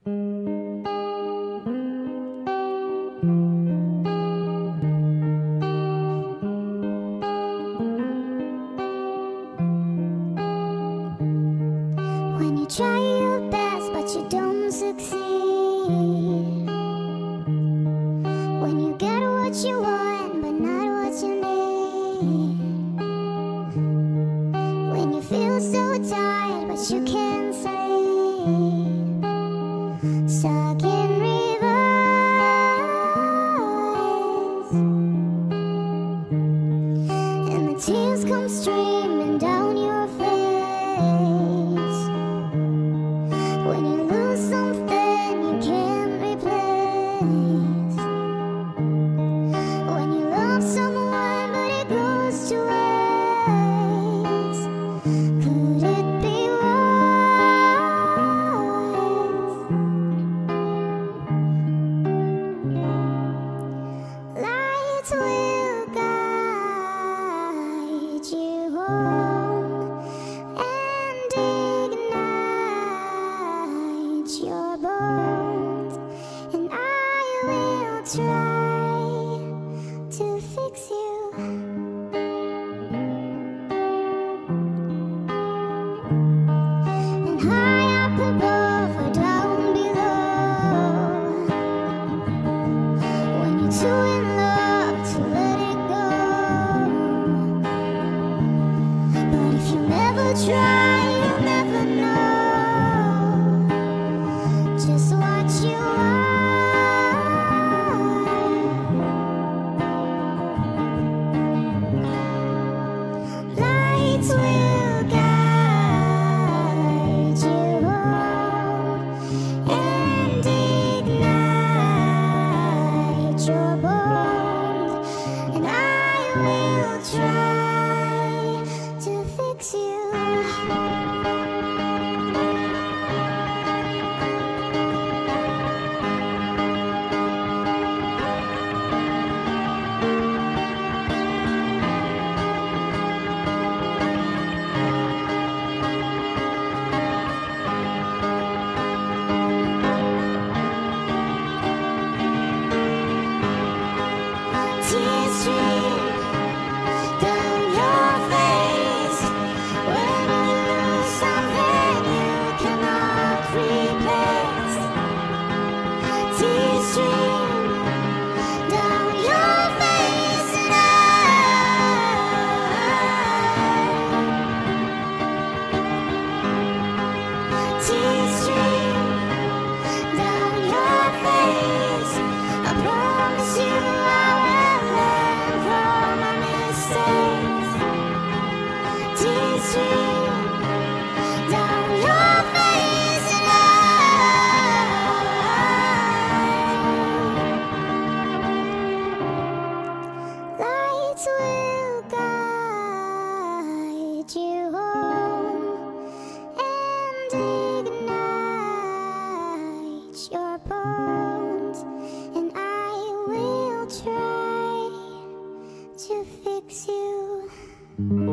When you try your best but you don't succeed, when you get what you want but not what you need, when you feel so tired but you can't sleep, stuck in reverse, and the tears come streaming down your face. When you lose something you can't replace, when you love someone but it goes to waste, could it be worse? Lights will guide you home and ignite your bones, and I will try to fix you. And high up above or down below, when you're too in love to let it go. But if you never try, you'll never know just what you are. Lights will guide you home and ignite your bones, and I will try to fix you. Tears stream down your face when you lose something you cannot replace. Tears stream down your face, and tears stream down your face. I promise you I will learn from my mistakes. Tears stream down your face, and lights will guide you home and ignite your bones, and I will try to fix you.